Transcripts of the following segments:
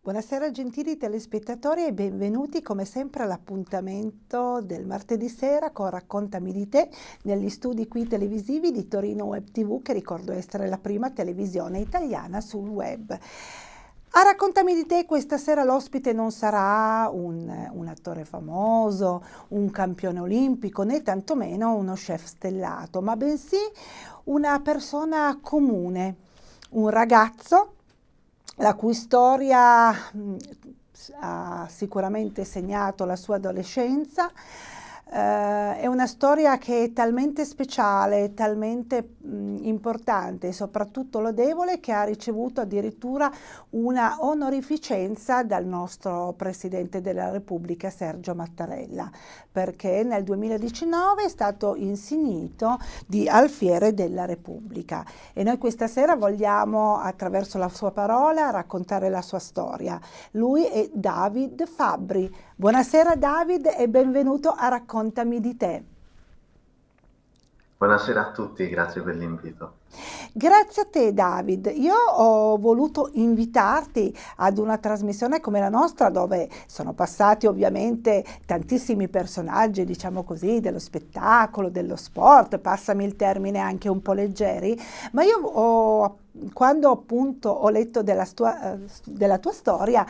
Buonasera gentili telespettatori e benvenuti come sempre all'appuntamento del martedì sera con Raccontami di te negli studi qui televisivi di Torino Web TV, che ricordo essere la prima televisione italiana sul web. A Raccontami di te questa sera l'ospite non sarà un attore famoso, un campione olimpico, né tantomeno uno chef stellato, ma bensì una persona comune, un ragazzo la cui storia ha sicuramente segnato la sua adolescenza. È una storia che è talmente speciale, talmente importante e soprattutto lodevole, che ha ricevuto addirittura una onorificenza dal nostro Presidente della Repubblica Sergio Mattarella, perché nel 2019 è stato insignito di Alfiere della Repubblica. E noi questa sera vogliamo, attraverso la sua parola, raccontare la sua storia. Lui è David Fabbri. Buonasera David e benvenuto a Raccontami di te. Buonasera a tutti, grazie per l'invito. Grazie a te David, io ho voluto invitarti ad una trasmissione come la nostra, dove sono passati ovviamente tantissimi personaggi, diciamo così, dello spettacolo, dello sport, passami il termine anche un po' leggeri, ma quando appunto ho letto della tua storia,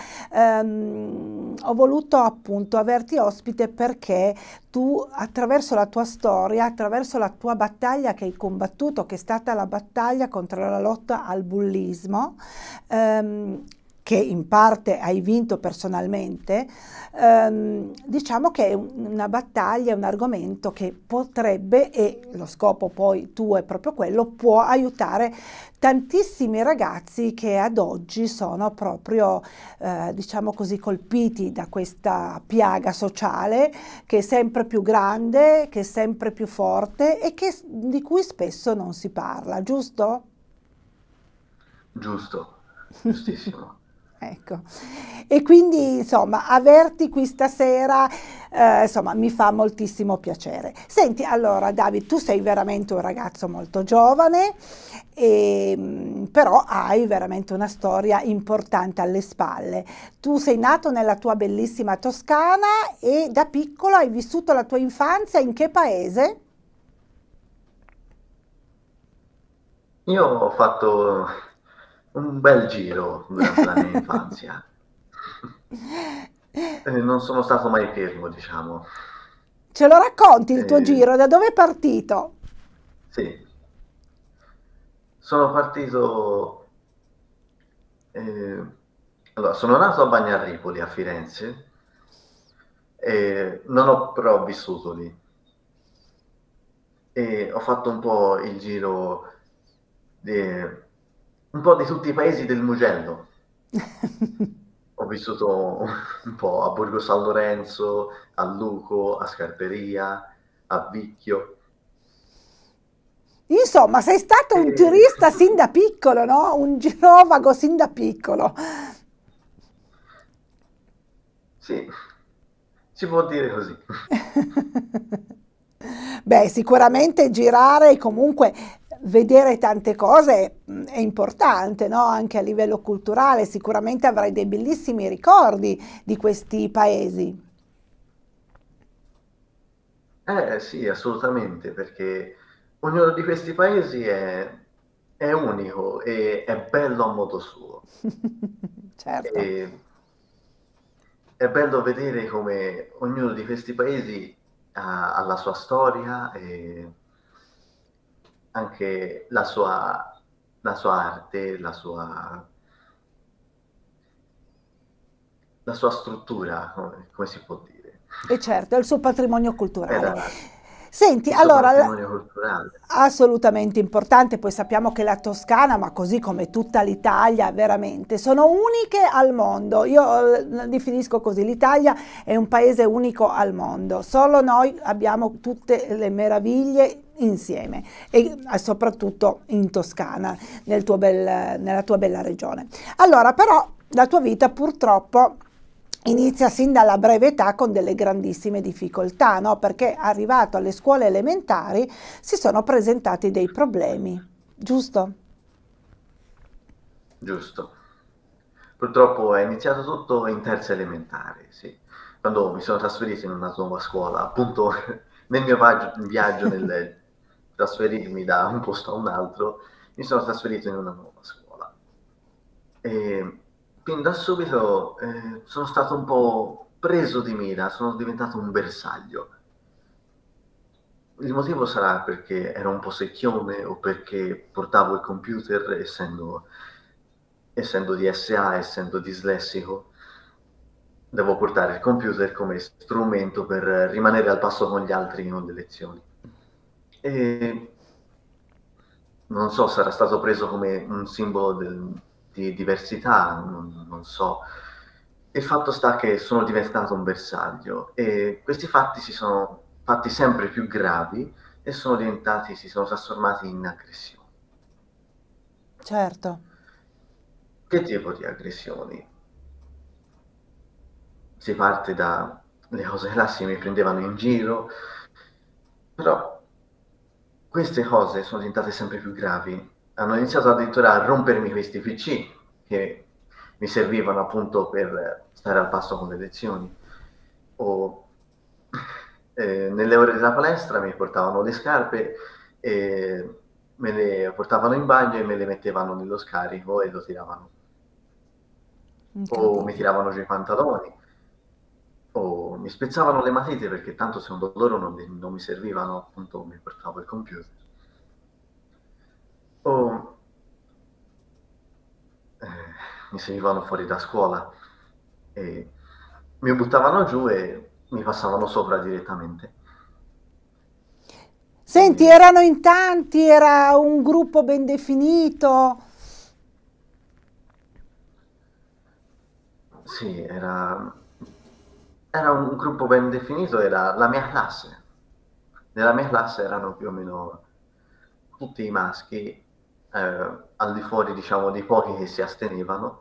ho voluto appunto averti ospite perché tu, attraverso la tua storia, attraverso la tua battaglia che hai combattuto, che è stata la battaglia contro la lotta al bullismo, che in parte hai vinto personalmente, diciamo che è una battaglia, è un argomento che potrebbe, e lo scopo poi tuo è proprio quello, può aiutare tantissimi ragazzi che ad oggi sono proprio, diciamo così, colpiti da questa piaga sociale che è sempre più grande, che è sempre più forte e di cui spesso non si parla, giusto? Giusto, giustissimo. Ecco, e quindi insomma averti qui stasera insomma mi fa moltissimo piacere. Senti, allora David, tu sei veramente un ragazzo molto giovane, però hai veramente una storia importante alle spalle. Tu sei nato nella tua bellissima Toscana e da piccolo hai vissuto la tua infanzia in che paese? Io ho fatto un bel giro durante la mia infanzia. Non sono stato mai fermo, diciamo. Ce lo racconti il tuo Eh, giro? Da dove è partito? sì, sono partito... eh, allora, sono nato a Bagnarripoli, a Firenze, e non ho però vissuto lì. E ho fatto un po' il giro, un po' di tutti i paesi del Mugello. Ho vissuto un po' a Borgo San Lorenzo, a Luco, a Scarperia, a Vicchio. Insomma, sei stato un E... turista sin da piccolo, no? Un girovago sin da piccolo. Sì, si può dire così. Beh, sicuramente girare e comunque vedere tante cose è importante, no? Anche a livello culturale, sicuramente avrai dei bellissimi ricordi di questi paesi. Sì, assolutamente, perché ognuno di questi paesi è unico e è bello a modo suo. Certo. E è bello vedere come ognuno di questi paesi ha la sua storia e anche la sua arte, la sua struttura, come si può dire. E certo, è il suo patrimonio culturale. Era Senti, il suo allora, patrimonio culturale. assolutamente importante, poi sappiamo che la Toscana, ma così come tutta l'Italia, veramente, sono uniche al mondo. Io la definisco così, l'Italia è un paese unico al mondo, solo noi abbiamo tutte le meraviglie insieme e soprattutto in Toscana, nella tua bella regione. Allora, però, la tua vita purtroppo inizia sin dalla breve età con delle grandissime difficoltà, no? Perché arrivato alle scuole elementari si sono presentati dei problemi, giusto? Giusto. Purtroppo è iniziato tutto in terza elementare, sì. Quando mi sono trasferito in una nuova scuola, appunto nel mio viaggio nel trasferirmi da un posto a un altro, mi sono trasferito in una nuova scuola. E fin da subito sono stato un po' preso di mira, sono diventato un bersaglio. Il motivo sarà perché ero un po' secchione o perché portavo il computer, essendo di SA, essendo dislessico, devo portare il computer come strumento per rimanere al passo con gli altri nelle lezioni. E non so, sarà stato preso come un simbolo di diversità, non so. Il fatto sta che sono diventato un bersaglio e questi fatti si sono fatti sempre più gravi e si sono trasformati in aggressioni. Certo. Che tipo di aggressioni? Si parte dalle cose classiche, mi prendevano in giro, però queste cose sono diventate sempre più gravi. Hanno iniziato addirittura a rompermi questi PC che mi servivano appunto per stare al passo con le lezioni. O nelle ore della palestra mi portavano le scarpe e me le portavano in bagno e me le mettevano nello scarico e lo tiravano. O mi Incredibile. tiravano giù i pantaloni, o mi spezzavano le matite perché tanto secondo loro non mi servivano, appunto mi portavo il computer. O eh, mi seguivano fuori da scuola e mi buttavano giù e mi passavano sopra direttamente. Senti, E, erano in tanti, era un gruppo ben definito. sì, era un gruppo ben definito, era la mia classe. Nella mia classe erano più o meno tutti i maschi, al di fuori, diciamo, di pochi che si astenevano,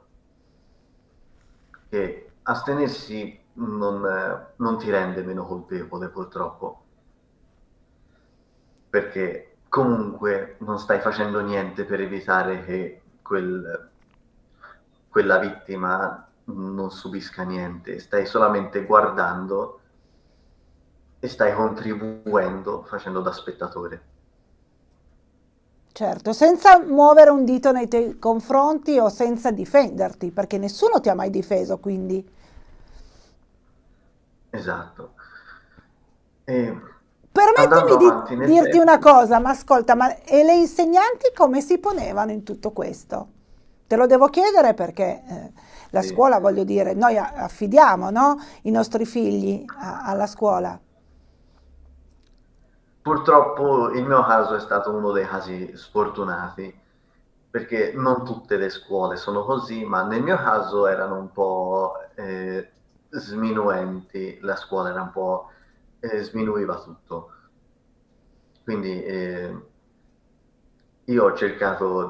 che astenersi non ti rende meno colpevole, purtroppo, perché comunque non stai facendo niente per evitare che quella vittima non subisca niente, stai solamente guardando e stai contribuendo facendo da spettatore. Certo, senza muovere un dito nei tuoi confronti o senza difenderti, perché nessuno ti ha mai difeso, quindi. Esatto. E Permettimi andando di avanti nel dirti una tempo, cosa, ma ascolta, ma e le insegnanti come si ponevano in tutto questo? Te lo devo chiedere perché la sì, scuola, voglio dire, noi affidiamo, no, i nostri figli alla scuola. purtroppo il mio caso è stato uno dei casi sfortunati, perché non tutte le scuole sono così, ma nel mio caso erano un po' sminuenti, la scuola era un po' sminuiva tutto. Quindi io ho cercato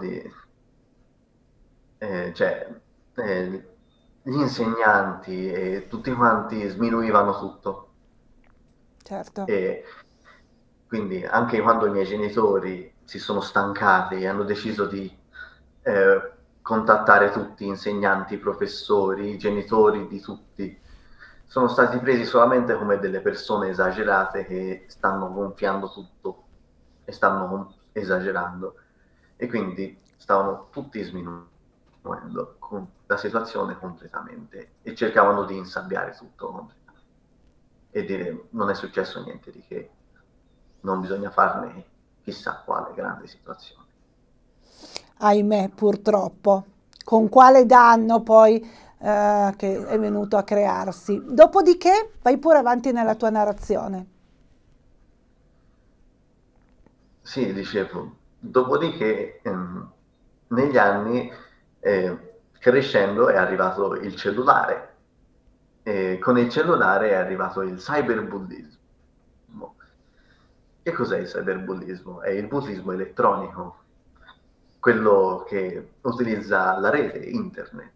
cioè, gli insegnanti e tutti quanti sminuivano tutto. Certo, E quindi anche quando i miei genitori si sono stancati e hanno deciso di contattare tutti, insegnanti, professori, genitori di tutti, sono stati presi solamente come delle persone esagerate che stanno gonfiando tutto e stanno esagerando. E quindi stavano tutti sminuendo la situazione completamente e cercavano di insabbiare tutto completamente e dire non è successo niente di che, non bisogna farne chissà quale grande situazione. ahimè, purtroppo. Con quale danno poi che è venuto a crearsi. Dopodiché vai pure avanti nella tua narrazione. Sì, dicevo, dopodiché negli anni crescendo è arrivato il cellulare e con il cellulare è arrivato il cyberbullismo. Che cos'è il cyberbullismo? È il bullismo elettronico, quello che utilizza la rete, internet.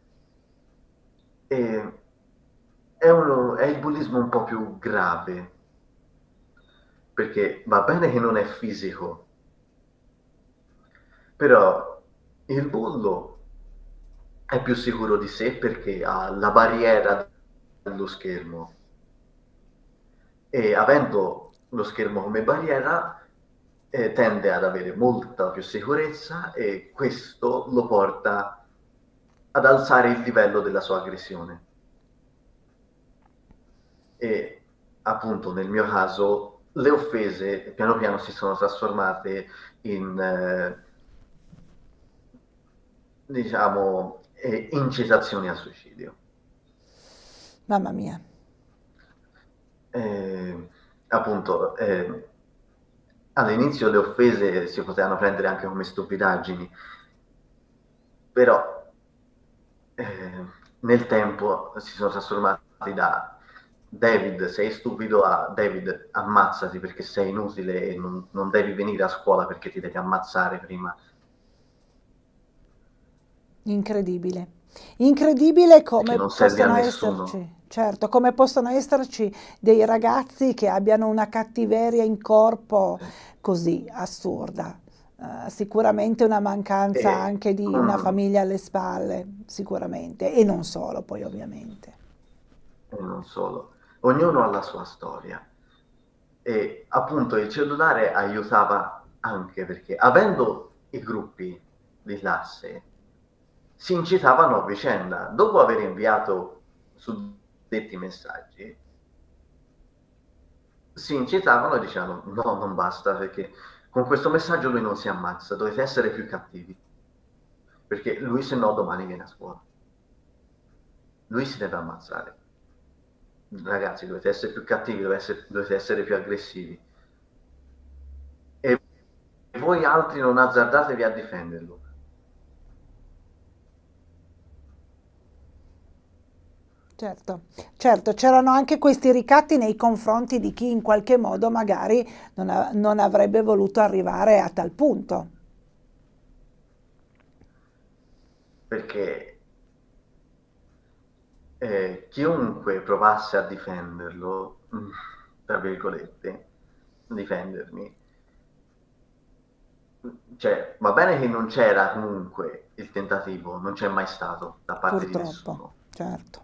E è il bullismo un po' più grave, perché va bene che non è fisico, però il bullo è più sicuro di sé perché ha la barriera dello schermo e avendo lo schermo come barriera tende ad avere molta più sicurezza e questo lo porta ad alzare il livello della sua aggressione. E appunto nel mio caso le offese piano piano si sono trasformate in diciamo incitazioni al suicidio. Mamma mia. Appunto all'inizio le offese si potevano prendere anche come stupidaggini, però nel tempo si sono trasformati da David sei stupido a David ammazzati perché sei inutile e non devi venire a scuola perché ti devi ammazzare prima. Incredibile. Incredibile Perché come non serve a possono nessuno. esserci, certo, come possono esserci dei ragazzi che abbiano una cattiveria in corpo così assurda. Sicuramente una mancanza E, anche di una famiglia alle spalle, sicuramente, e non solo, poi ovviamente. e non solo, ognuno ha la sua storia. E appunto il cellulare aiutava anche perché avendo i gruppi di classe si incitavano a vicenda. Dopo aver inviato suddetti messaggi, si incitavano e dicevano no, non basta perché con questo messaggio lui non si ammazza, dovete essere più cattivi, perché lui se no domani viene a scuola. Lui si deve ammazzare. Ragazzi, dovete essere più cattivi, dovete essere più aggressivi. E voi altri non azzardatevi a difenderlo. Certo, certo, c'erano anche questi ricatti nei confronti di chi in qualche modo magari non avrebbe voluto arrivare a tal punto. Perché chiunque provasse a difenderlo, tra virgolette, difendermi, cioè va bene che non c'era comunque il tentativo, non c'è mai stato da parte di Purtroppo, nessuno. certo.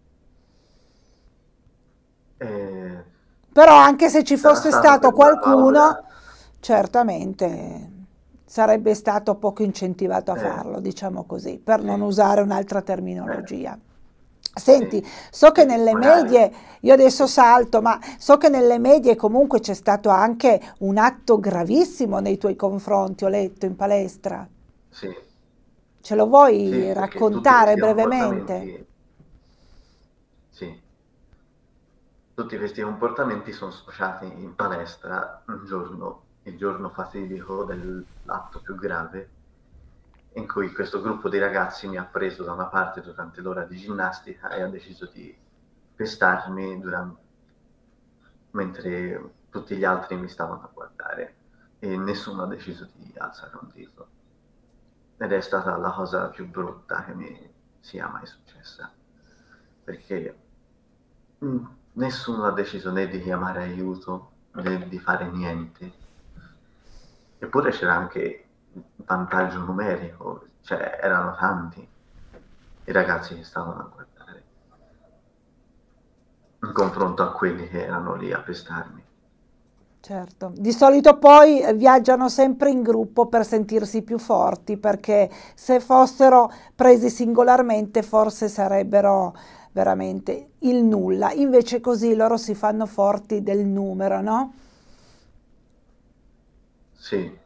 Eh, Però anche se ci sarà fosse stato stato per una paura, qualcuno, certamente sarebbe stato poco incentivato a farlo, diciamo così, per non sì, usare un'altra terminologia. sì, Senti, so che perché nelle magari, medie, io adesso sì, salto, ma so che nelle medie comunque c'è stato anche un atto gravissimo nei tuoi confronti, ho letto in palestra. sì, Ce lo sì, vuoi perché tutti raccontare questi brevemente? comportamenti, sì, tutti questi comportamenti sono sfociati in palestra un giorno, il giorno fatidico dell'atto più grave, in cui questo gruppo di ragazzi mi ha preso da una parte durante l'ora di ginnastica e ha deciso di pestarmi mentre tutti gli altri mi stavano a guardare e nessuno ha deciso di alzare un dito. Ed è stata la cosa più brutta che mi sia mai successa, perché nessuno ha deciso né di chiamare aiuto né di fare niente. Eppure c'era anche un vantaggio numerico, cioè erano tanti i ragazzi che stavano a guardare in confronto a quelli che erano lì a pestarmi. Certo, di solito poi viaggiano sempre in gruppo per sentirsi più forti, perché se fossero presi singolarmente forse sarebbero veramente il nulla, invece così loro si fanno forti del numero, no? Sì,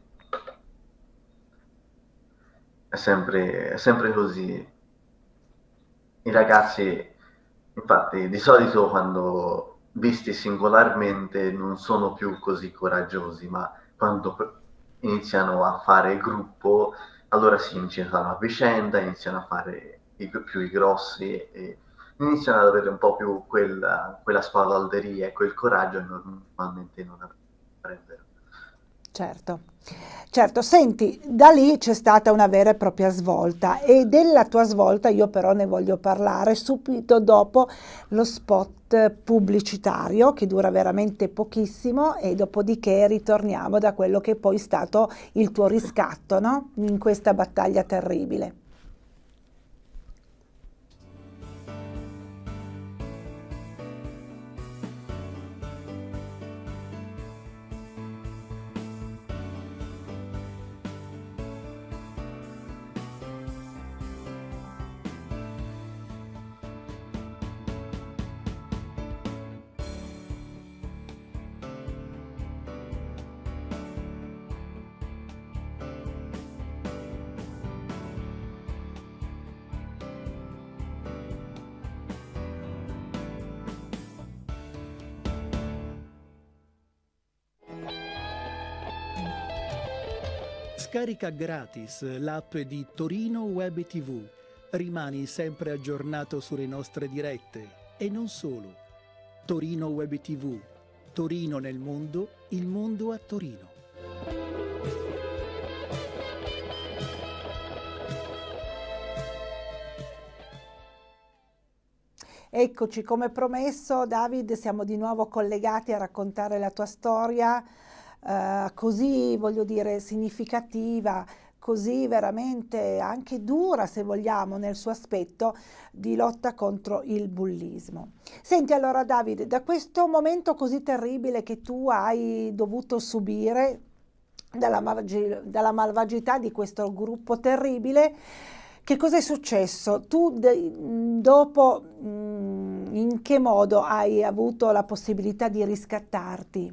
è sempre così. I ragazzi, infatti, di solito quando visti singolarmente non sono più così coraggiosi, ma quando iniziano a fare gruppo, allora si iniziano a vicenda, iniziano a fare più i grossi e iniziano ad avere un po' più quella spavalderia e quel coraggio che normalmente non avrebbero. Certo, certo. Senti, da lì c'è stata una vera e propria svolta e della tua svolta io però ne voglio parlare subito dopo lo spot pubblicitario che dura veramente pochissimo e dopodiché ritorniamo da quello che è poi stato il tuo riscatto, no? In questa battaglia terribile. Scarica gratis l'app di Torino Web TV. Rimani sempre aggiornato sulle nostre dirette. E non solo. Torino Web TV. Torino nel mondo, il mondo a Torino. Eccoci, come promesso, David, siamo di nuovo collegati a raccontare la tua storia, così, voglio dire, significativa, così veramente anche dura, se vogliamo, nel suo aspetto di lotta contro il bullismo. Senti, allora, David, da questo momento così terribile che tu hai dovuto subire, dalla malvagità di questo gruppo terribile, che cosa è successo? Tu dopo, in che modo hai avuto la possibilità di riscattarti?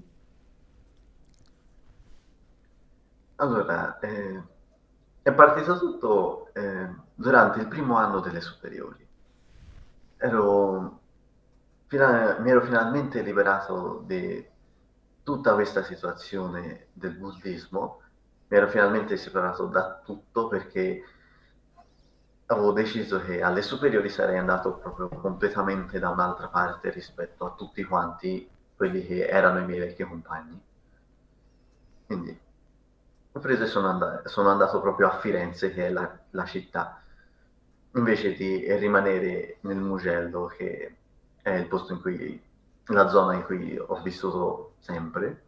Allora, è partito tutto durante il primo anno delle superiori. Mi ero finalmente liberato di tutta questa situazione del bullismo, mi ero finalmente separato da tutto perché avevo deciso che alle superiori sarei andato proprio completamente da un'altra parte rispetto a tutti quanti quelli che erano i miei vecchi compagni. Quindi ho preso e sono andato proprio a Firenze, che è la città, invece di rimanere nel Mugello, che è il posto in cui, la zona in cui ho vissuto sempre.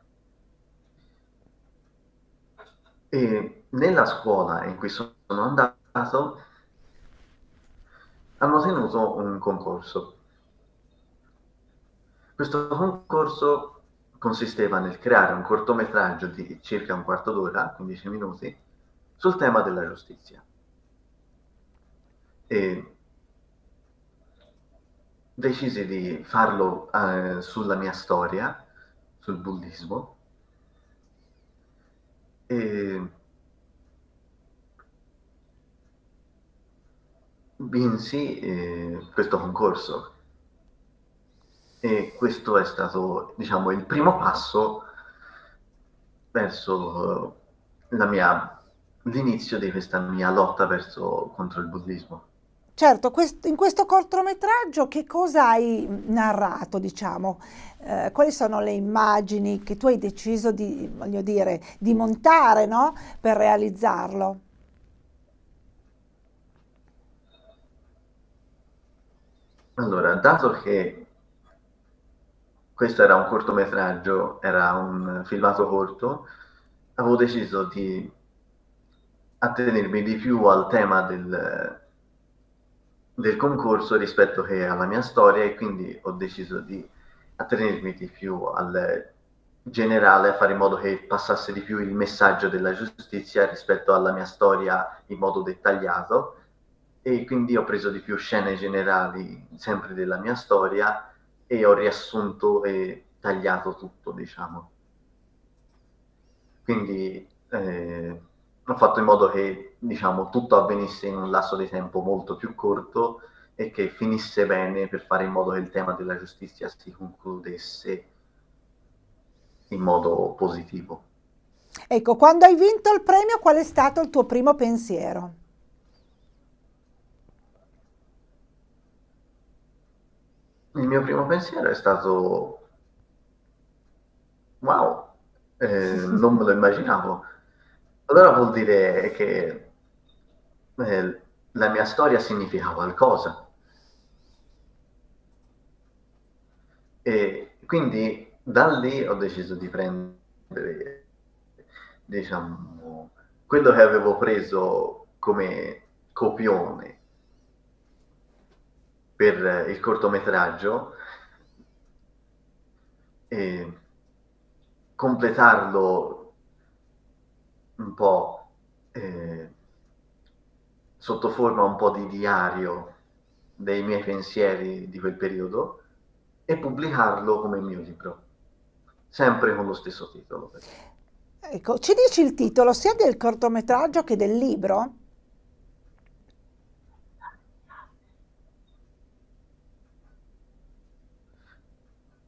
E nella scuola in cui sono andato hanno tenuto un concorso. Questo concorso consisteva nel creare un cortometraggio di circa un quarto d'ora, 15 minuti, sul tema della giustizia. E decisi di farlo sulla mia storia, sul bullismo, e vinsi questo concorso. E questo è stato, diciamo, il primo passo verso l'inizio di questa mia lotta contro il bullismo. Certo, in questo cortometraggio che cosa hai narrato, diciamo? Quali sono le immagini che tu hai deciso di, voglio dire, di montare, no? Per realizzarlo? Allora, dato che questo era un cortometraggio, era un filmato corto, avevo deciso di attenermi di più al tema del concorso rispetto che alla mia storia, e quindi ho deciso di attenermi di più al generale, a fare in modo che passasse di più il messaggio della giustizia rispetto alla mia storia in modo dettagliato, e quindi ho preso di più scene generali sempre della mia storia e ho riassunto e tagliato tutto, diciamo. Quindi ho fatto in modo che, diciamo, tutto avvenisse in un lasso di tempo molto più corto e che finisse bene, per fare in modo che il tema della giustizia si concludesse in modo positivo. Ecco, quando hai vinto il premio, qual è stato il tuo primo pensiero? Il mio primo pensiero è stato: wow, non me lo immaginavo. Allora vuol dire che la mia storia significa qualcosa. E quindi da lì ho deciso di prendere, diciamo, quello che avevo preso come copione per il cortometraggio e completarlo un po' sotto forma un po' di diario dei miei pensieri di quel periodo e pubblicarlo come mio libro, sempre con lo stesso titolo. Ecco, ci dici il titolo sia del cortometraggio che del libro?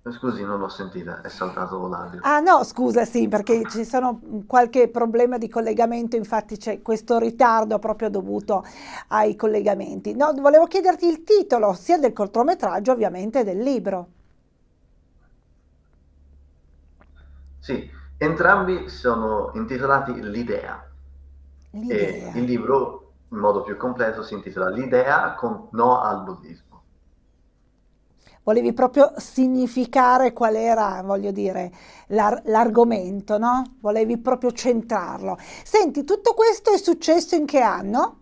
Scusi, non l'ho sentita, è saltato l'audio. Ah no, scusa, sì, perché ci sono qualche problema di collegamento, infatti c'è questo ritardo proprio dovuto ai collegamenti. No, volevo chiederti il titolo sia del cortometraggio, ovviamente, del libro. Sì, entrambi sono intitolati L'idea e L'idea. il libro, in modo più completo, si intitola L'idea con no al bullismo. Volevi proprio significare qual era, voglio dire, l'argomento, no? Volevi proprio centrarlo. Senti, tutto questo è successo in che anno?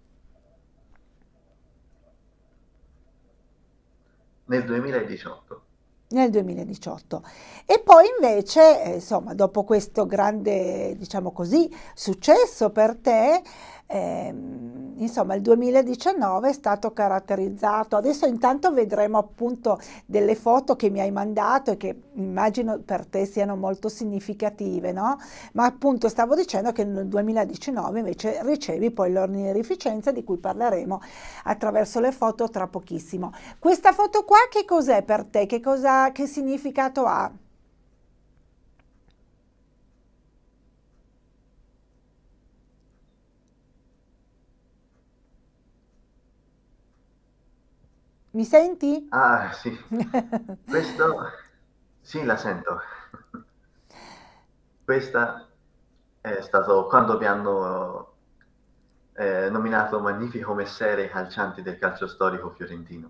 Nel 2018. Nel 2018. E poi invece, insomma, dopo questo grande, diciamo così, successo per te, insomma, il 2019 è stato caratterizzato. Adesso intanto vedremo appunto delle foto che mi hai mandato e che immagino per te siano molto significative, no? Ma appunto stavo dicendo che nel 2019 invece ricevi poi l'onorificenza di cui parleremo attraverso le foto tra pochissimo. Questa foto qua che cos'è per te? Che significato ha? Mi senti? Ah, sì, questo, sì, la sento. Questa è stato quando mi hanno nominato magnifico messere ai calcianti del calcio storico fiorentino.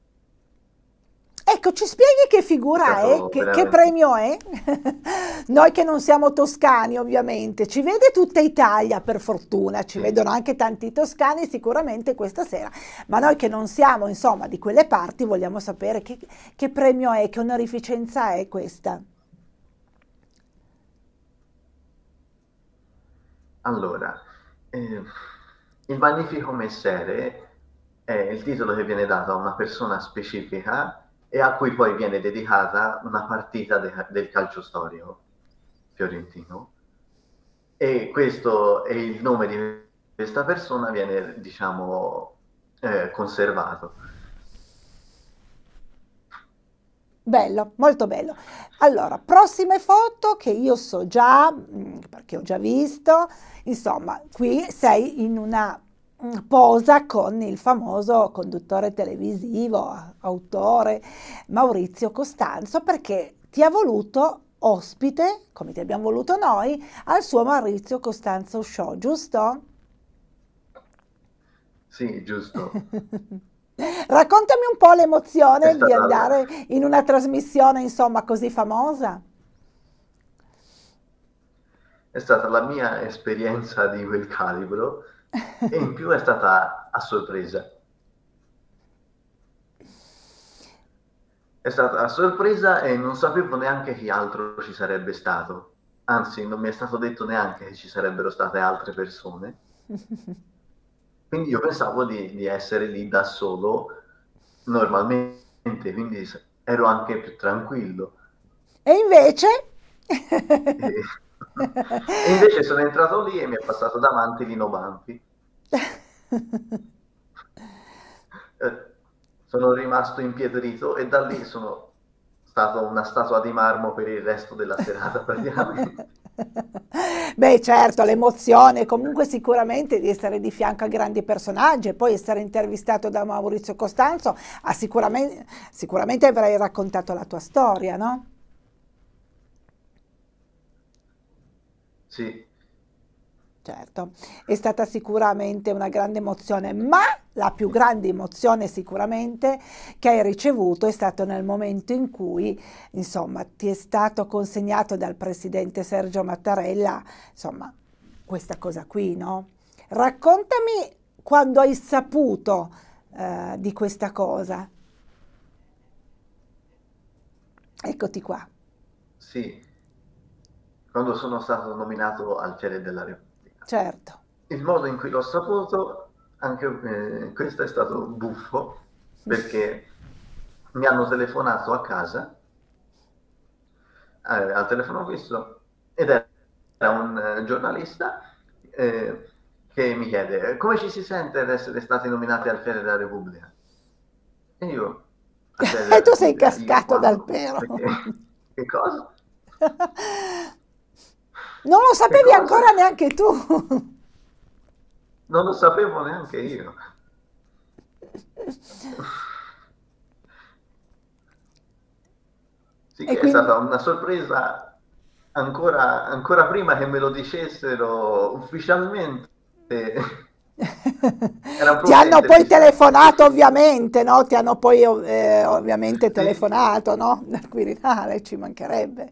Ecco, ci spieghi che È figura è? stato Che veramente... premio è? Noi che non siamo toscani, ovviamente, ci vede tutta Italia, per fortuna, ci Sì. vedono anche tanti toscani sicuramente questa sera, ma noi che non siamo, insomma, di quelle parti, vogliamo sapere che premio è, che onorificenza è questa. Allora, il magnifico messere è il titolo che viene dato a una persona specifica e a cui poi viene dedicata una partita del calcio storico fiorentino. E questo è il nome di questa persona viene, diciamo, conservato. Bello, molto bello. Allora, prossime foto che io so già, perché ho già visto, insomma, qui sei in una posa con il famoso conduttore televisivo, autore Maurizio Costanzo, perché ti ha voluto ospite, come ti abbiamo voluto noi, al suo Maurizio Costanzo Show, giusto? Sì, giusto. Raccontami un po' È l'emozione di stata, andare in una trasmissione, insomma, così famosa. è stata la mia esperienza di quel calibro e in più è stata a sorpresa. È stata a sorpresa e non sapevo neanche chi altro ci sarebbe stato. Anzi, non mi è stato detto neanche che ci sarebbero state altre persone. Quindi io pensavo di essere lì da solo normalmente, quindi ero anche più tranquillo. E invece? E, e invece sono entrato lì e mi è passato davanti Lino Banfi. Sono rimasto impietrito e da lì sono stato una statua di marmo per il resto della serata praticamente. Beh, certo, l'emozione, comunque sicuramente di essere di fianco a grandi personaggi e poi essere intervistato da Maurizio Costanzo, sicuramente avrai raccontato la tua storia, no? Sì, Certo, è stata sicuramente una grande emozione, ma la più grande emozione sicuramente che hai ricevuto è stato nel momento in cui, insomma, ti è stato consegnato dal presidente Sergio Mattarella, insomma, questa cosa qui, no? Raccontami quando hai saputo di questa cosa. Eccoti qua. sì, quando sono stato nominato alfiere della Repubblica. Certo. Il modo in cui l'ho saputo, anche questo è stato buffo, perché mi hanno telefonato a casa, al telefono fisso, ed era un giornalista che mi chiede come ci si sente ad essere stati nominati alfiere della Repubblica? E io, accedere E tu alla sei Bibbia. Io cascato dal quando? pero. Perché? Che cosa? Non lo Che sapevi cosa? ancora neanche tu. Non lo sapevo neanche io. Sì, E che è quindi stata una sorpresa ancora prima che me lo dicessero ufficialmente. Era ti pronta a hanno poi intervistarmi. telefonato ovviamente, no? Ti hanno poi ovviamente Sì, telefonato, no? Dal Quirinale, ci mancherebbe.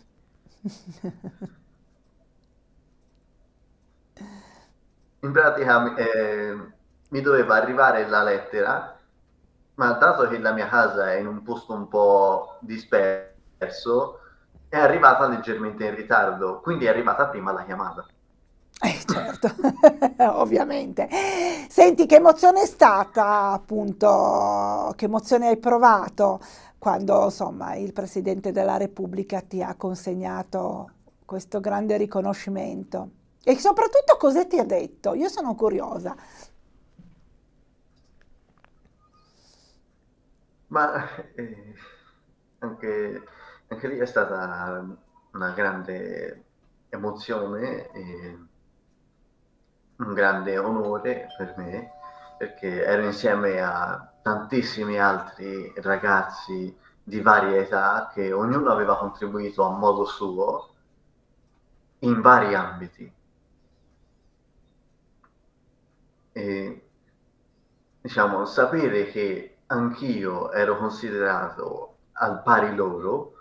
in pratica mi doveva arrivare la lettera, ma dato che la mia casa è in un posto un po' disperso, è arrivata leggermente in ritardo, quindi è arrivata prima la chiamata. Certo, ovviamente. Senti, che emozione è stata, appunto, che emozione hai provato quando, insomma, il Presidente della Repubblica ti ha consegnato questo grande riconoscimento? E soprattutto cosa ti ha detto? Io sono curiosa. Ma anche, anche lì è stata una grande emozione e un grande onore per me, perché ero insieme a tantissimi altri ragazzi di varia età che ognuno aveva contribuito a modo suo in vari ambiti. E diciamo, sapere che anch'io ero considerato al pari loro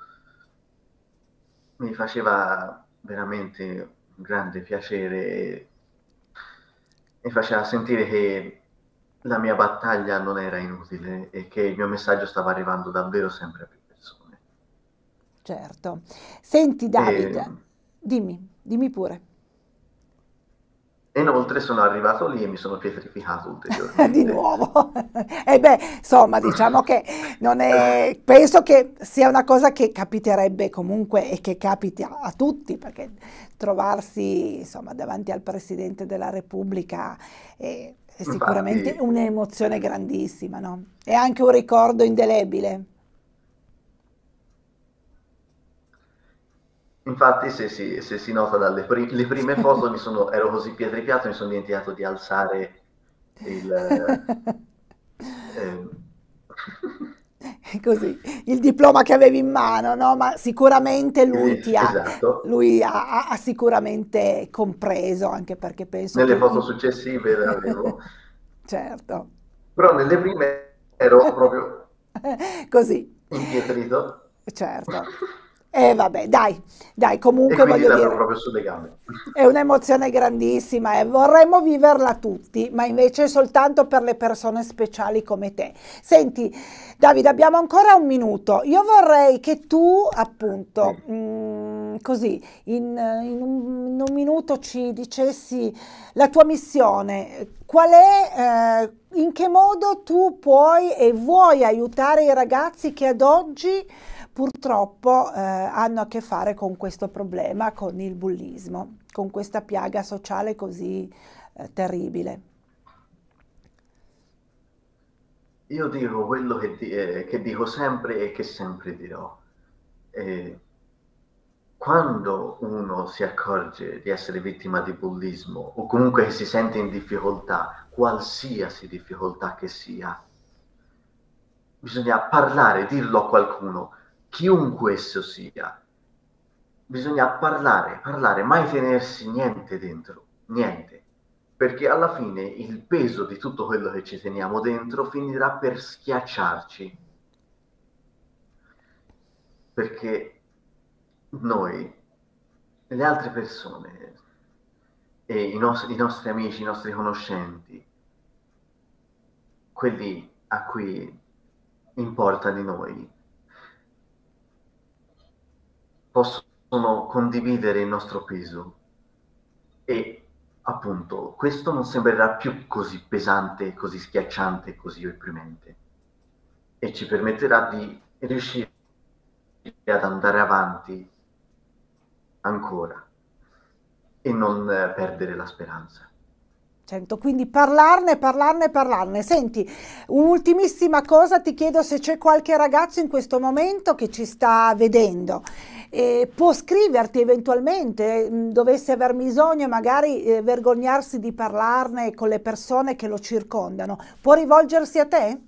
mi faceva veramente un grande piacere e mi faceva sentire che la mia battaglia non era inutile e che il mio messaggio stava arrivando davvero sempre a più persone. Certo. Senti, E David, dimmi pure. inoltre sono arrivato lì e mi sono pietrificato Di ulteriormente. nuovo. E beh, insomma, diciamo che non è, penso che sia una cosa che capiterebbe comunque e che capiti a tutti, perché trovarsi, insomma, davanti al Presidente della Repubblica è sicuramente Infatti, un'emozione grandissima, no? È anche un ricordo indelebile. infatti se si nota dalle le prime foto ero così pietrifiato, mi sono dimenticato di alzare il... ehm, Così, il diploma che avevi in mano, no? Ma sicuramente esatto. lui ha sicuramente compreso, anche perché penso che Nelle foto successive l'avevo, certo. però nelle prime ero proprio Così, impietrito certo. E vabbè, dai, e comunque quindi voglio l'avevo dire, proprio sulle gambe. è un'emozione grandissima e vorremmo viverla tutti, ma invece soltanto per le persone speciali come te. Senti, Davide, abbiamo ancora un minuto. Io vorrei che tu, appunto, Sì. così, in un minuto ci dicessi la tua missione. Qual è, in che modo tu puoi e vuoi aiutare i ragazzi che ad oggi purtroppo hanno a che fare con questo problema, con il bullismo, con questa piaga sociale così terribile. Io dico quello che dico sempre e che sempre dirò. Eh, Quando uno si accorge di essere vittima di bullismo o comunque che si sente in difficoltà, qualsiasi difficoltà che sia, bisogna parlare, dirlo a qualcuno, chiunque esso sia. Bisogna parlare, mai tenersi niente dentro, niente, perché alla fine il peso di tutto quello che ci teniamo dentro finirà per schiacciarci, perché noi, le altre persone, e i nostri amici, i nostri conoscenti, quelli a cui importa di noi, possono condividere il nostro peso e appunto questo non sembrerà più così pesante, così schiacciante, così opprimente e ci permetterà di riuscire ad andare avanti ancora e non perdere la speranza. Certo, quindi parlarne, parlarne, parlarne. Senti, un'ultimissima cosa, ti chiedo se c'è qualche ragazzo in questo momento che ci sta vedendo. Può scriverti eventualmente, dovesse aver bisogno, magari vergognarsi di parlarne con le persone che lo circondano. Può rivolgersi a te?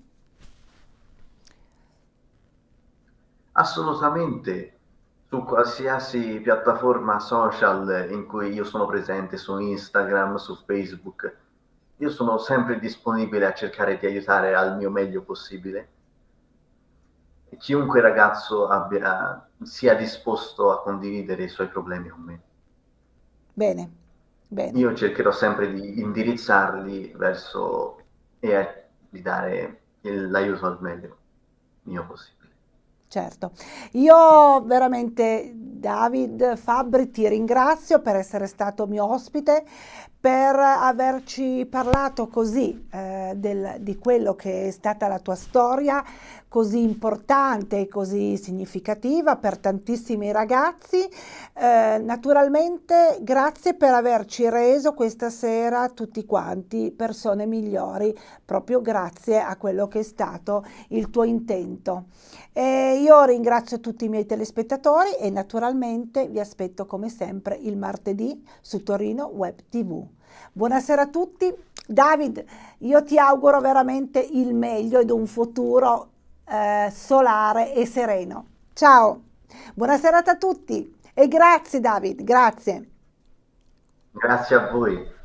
Assolutamente, su qualsiasi piattaforma social in cui io sono presente, su Instagram, su Facebook, io sono sempre disponibile a cercare di aiutare al mio meglio possibile. E chiunque ragazzo sia disposto a condividere i suoi problemi con me. Bene, bene. Io cercherò sempre di indirizzarli verso e di dare l'aiuto al meglio mio possibile. Certo, io veramente David Fabbri ti ringrazio per essere stato mio ospite, per averci parlato così di quello che è stata la tua storia, così importante e così significativa per tantissimi ragazzi. Naturalmente grazie per averci reso questa sera tutti quanti persone migliori, proprio grazie a quello che è stato il tuo intento. Io ringrazio tutti i miei telespettatori e naturalmente vi aspetto come sempre il martedì su Torino Web TV. Buonasera a tutti. David, io ti auguro veramente il meglio ed un futuro solare e sereno. Ciao, buona serata a tutti e grazie David, grazie. Grazie a voi.